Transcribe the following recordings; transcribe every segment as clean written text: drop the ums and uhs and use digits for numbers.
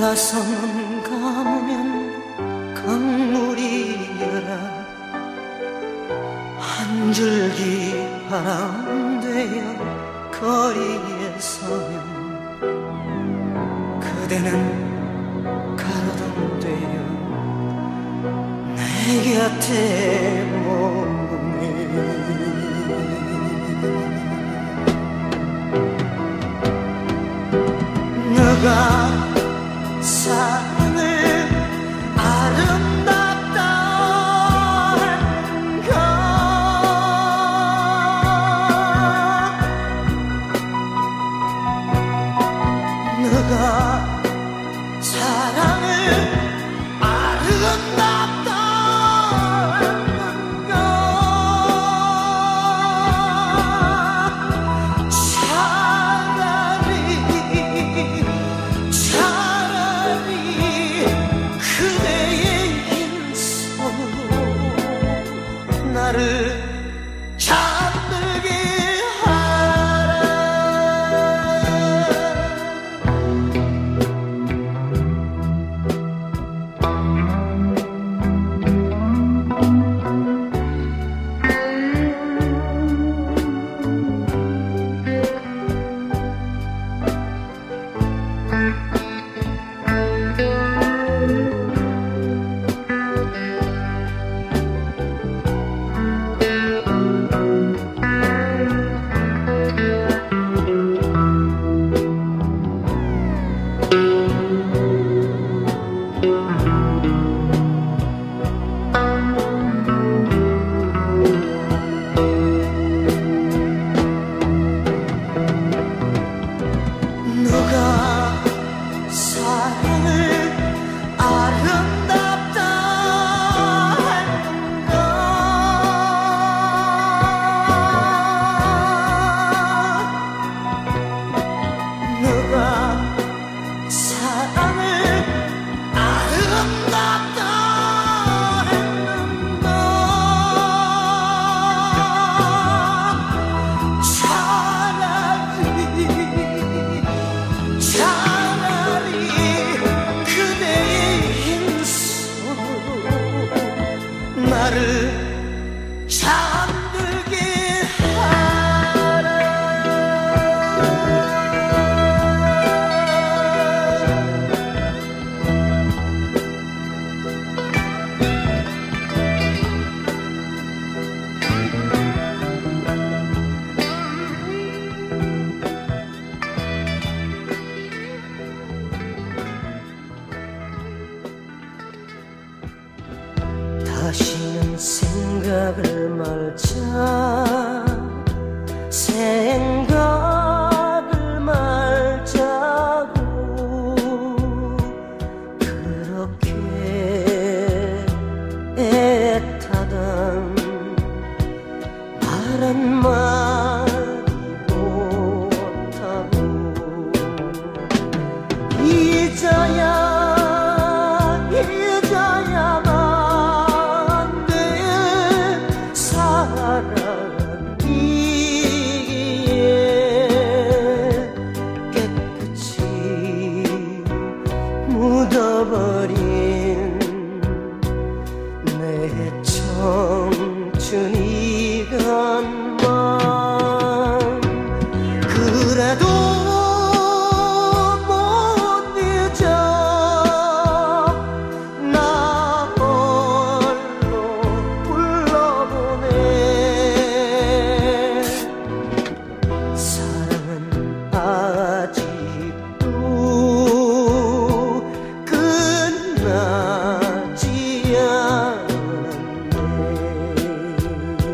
가슴은 감으면 강물이여라 한 줄기 바람 되어 거리에 서면 그대는 가로등 되어 내 곁에 머무네. 너가 사랑을 아름답다 했는가. 너가 사랑을 아름답다 했는가. 차라리 그대의 흰 손으로 나를 잠들게 하라. 너가 사랑을 아름답다 했는가. 너가 사랑을 아름답다 했는가. 차라리 그대의 흰 손으로 나를 잠들게 하라. 다시는 생각을 말자. 생각을 말자고. 그렇게 애타던 말 한마디도 없다고. 잊어야만 돼. 사랑이기에 깨끗이 묻어버린 내 청춘이건만 그래도 못 잊어. 나 홀로 불러보네. 사랑은 아직도 끝나지 않았네.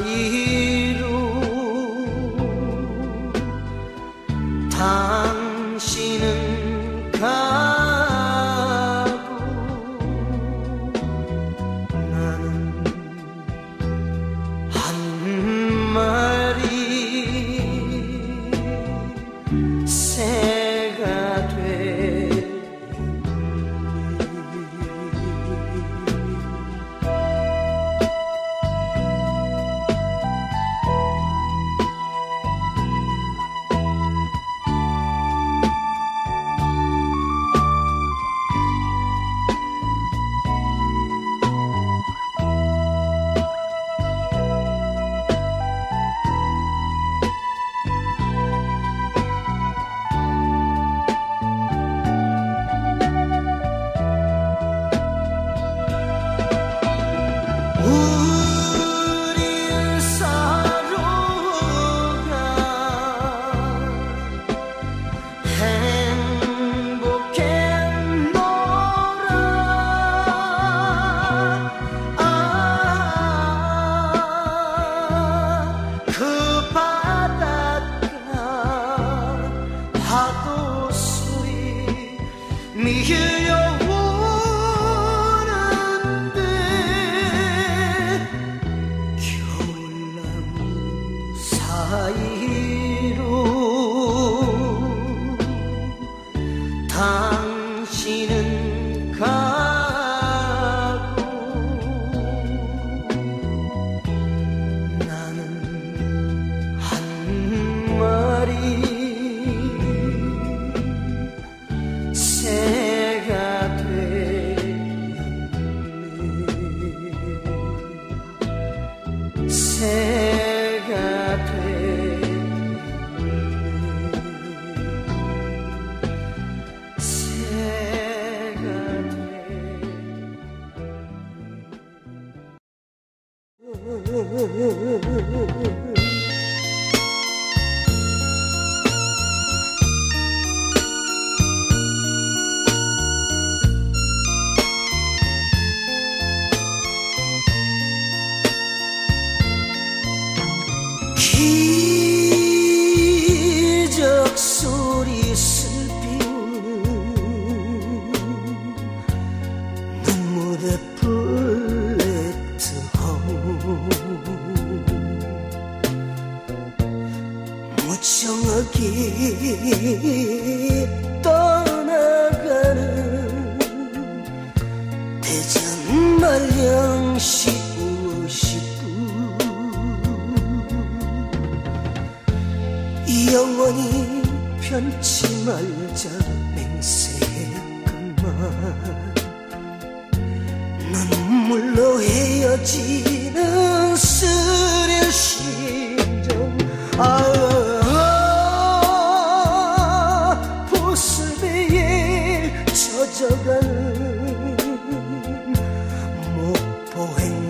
사이로 당신은 가고 나는 한 마리 새가 되었네. 우린 서로가 행복했노라. 그 바닷가 파도 소리 밀려오는데 겨울나무 사이로 당신은 가고 나는 한 마리 새가 되었네. 새가 되었네. 새가 되었네. 기적 소리 슬피우는 눈물의 플랫폼 무정하게 떠나가는 대전 말령시 영원히 편치 말자 맹세했건만 눈물로 헤어지는 쓰릴 심정. 보슬배에 젖어가는 목포행